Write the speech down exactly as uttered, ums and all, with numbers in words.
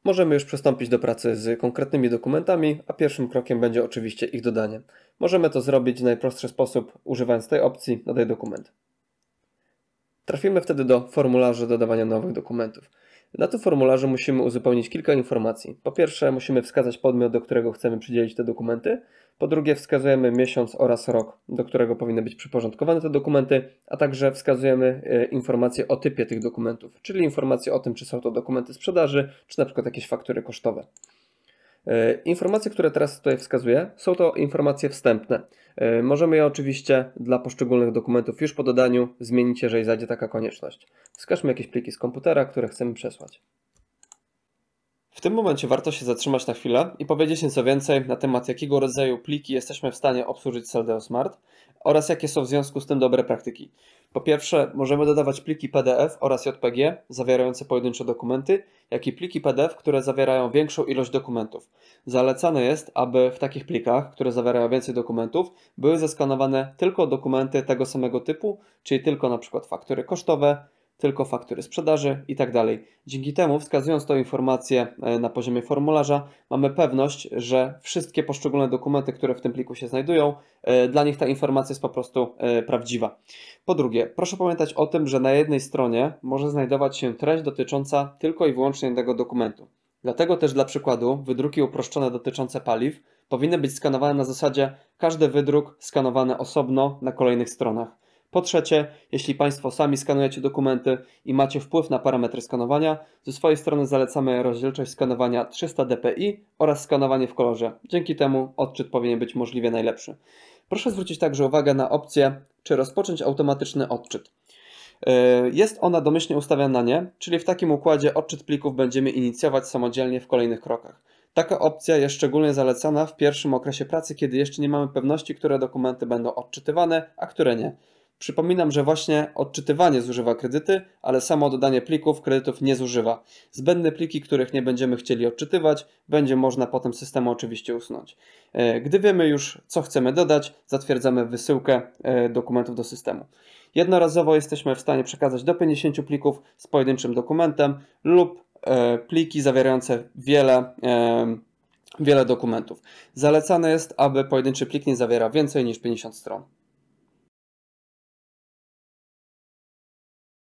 możemy już przystąpić do pracy z konkretnymi dokumentami, a pierwszym krokiem będzie oczywiście ich dodanie. Możemy to zrobić w najprostszy sposób, używając tej opcji Dodaj dokument. Trafimy wtedy do formularzy dodawania nowych dokumentów. Na tym formularzu musimy uzupełnić kilka informacji. Po pierwsze, musimy wskazać podmiot, do którego chcemy przydzielić te dokumenty. Po drugie, wskazujemy miesiąc oraz rok, do którego powinny być przyporządkowane te dokumenty, a także wskazujemy informacje o typie tych dokumentów, czyli informacje o tym, czy są to dokumenty sprzedaży, czy na przykład jakieś faktury kosztowe. Informacje, które teraz tutaj wskazuję, są to informacje wstępne. Możemy je oczywiście dla poszczególnych dokumentów już po dodaniu zmienić, jeżeli zajdzie taka konieczność. Wskażmy jakieś pliki z komputera, które chcemy przesłać. W tym momencie warto się zatrzymać na chwilę i powiedzieć nieco więcej na temat, jakiego rodzaju pliki jesteśmy w stanie obsłużyć z Saldeo Smart oraz jakie są w związku z tym dobre praktyki. Po pierwsze, możemy dodawać pliki P D F oraz J P G zawierające pojedyncze dokumenty, jak i pliki P D F, które zawierają większą ilość dokumentów. Zalecane jest, aby w takich plikach, które zawierają więcej dokumentów, były zeskanowane tylko dokumenty tego samego typu, czyli tylko na przykład faktury kosztowe, tylko faktury sprzedaży i tak dalej. Dzięki temu, wskazując tą informację na poziomie formularza, mamy pewność, że wszystkie poszczególne dokumenty, które w tym pliku się znajdują, dla nich ta informacja jest po prostu prawdziwa. Po drugie, proszę pamiętać o tym, że na jednej stronie może znajdować się treść dotycząca tylko i wyłącznie jednego dokumentu. Dlatego też dla przykładu wydruki uproszczone dotyczące paliw powinny być skanowane na zasadzie każdy wydruk skanowany osobno na kolejnych stronach. Po trzecie, jeśli Państwo sami skanujecie dokumenty i macie wpływ na parametry skanowania, ze swojej strony zalecamy rozdzielczość skanowania trzysta dpi oraz skanowanie w kolorze. Dzięki temu odczyt powinien być możliwie najlepszy. Proszę zwrócić także uwagę na opcję, czy rozpocząć automatyczny odczyt. Jest ona domyślnie ustawiona na nie, czyli w takim układzie odczyt plików będziemy inicjować samodzielnie w kolejnych krokach. Taka opcja jest szczególnie zalecana w pierwszym okresie pracy, kiedy jeszcze nie mamy pewności, które dokumenty będą odczytywane, a które nie. Przypominam, że właśnie odczytywanie zużywa kredyty, ale samo dodanie plików kredytów nie zużywa. Zbędne pliki, których nie będziemy chcieli odczytywać, będzie można potem systemu oczywiście usunąć. Gdy wiemy już, co chcemy dodać, zatwierdzamy wysyłkę dokumentów do systemu. Jednorazowo jesteśmy w stanie przekazać do pięćdziesięciu plików z pojedynczym dokumentem lub pliki zawierające wiele, wiele dokumentów. Zalecane jest, aby pojedynczy plik nie zawierał więcej niż pięćdziesiąt stron.